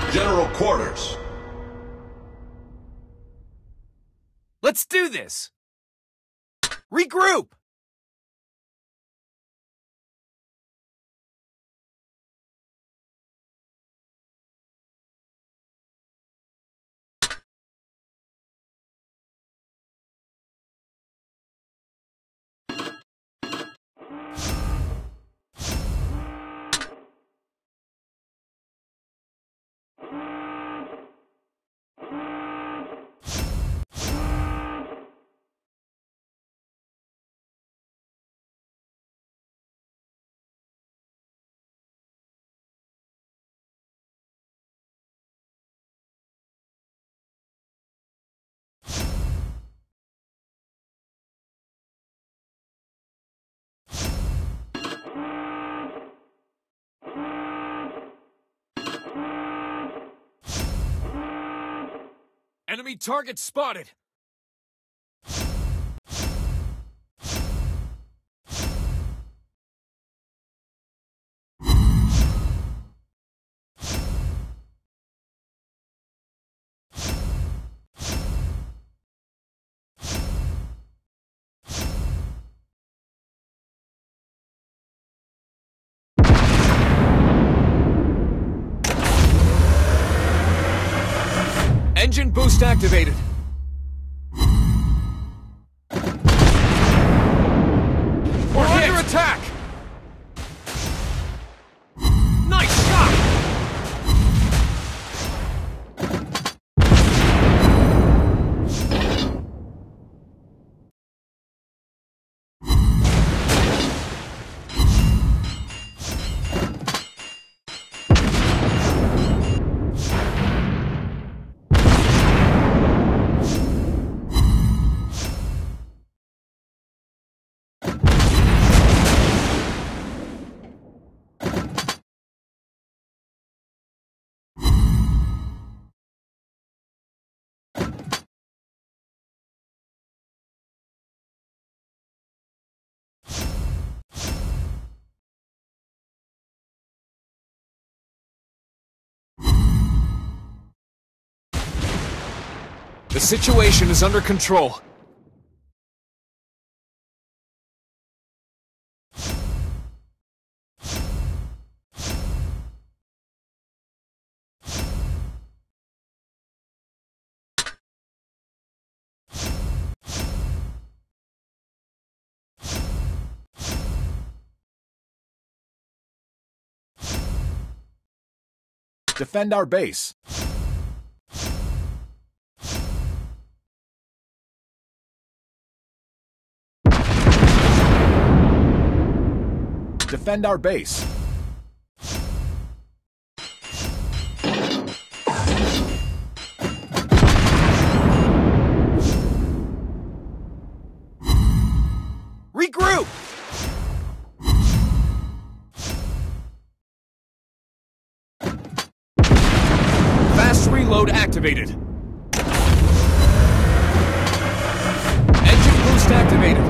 General quarters. Let's do this! Regroup! Enemy target spotted! Engine boost activated. We're under attack! Nice shot! The situation is under control. Defend our base. Defend our base. Regroup! Fast reload activated. Engine boost activated.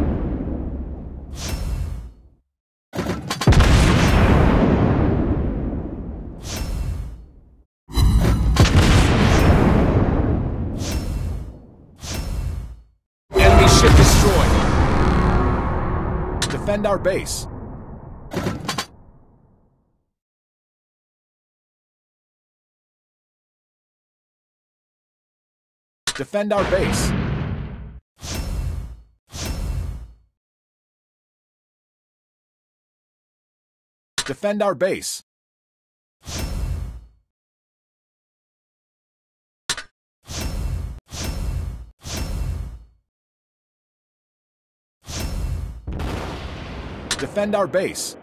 Enemy ship destroyed. Defend our base. Defend our base. Defend our base. Defend our base.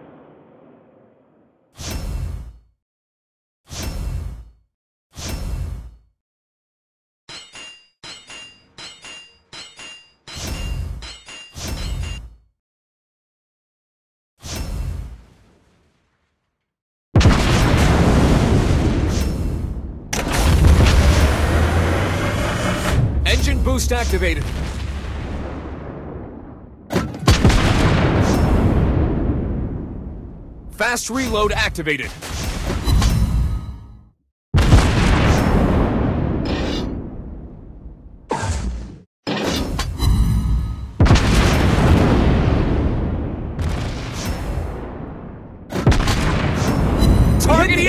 Engine boost activated. Fast reload activated.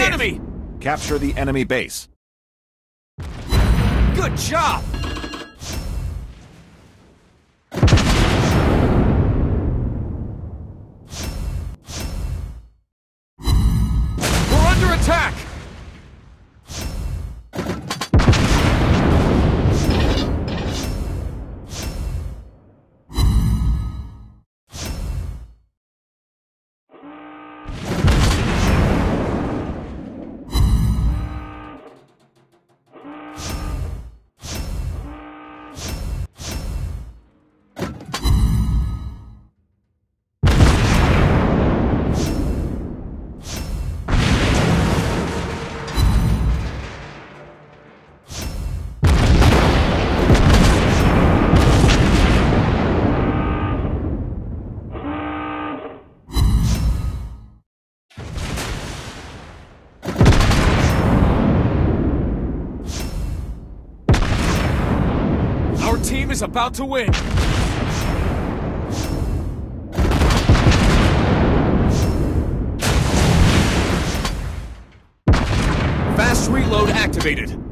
the enemy! Capture the enemy base. Good job! We're under attack! Our team is about to win! Fast reload activated.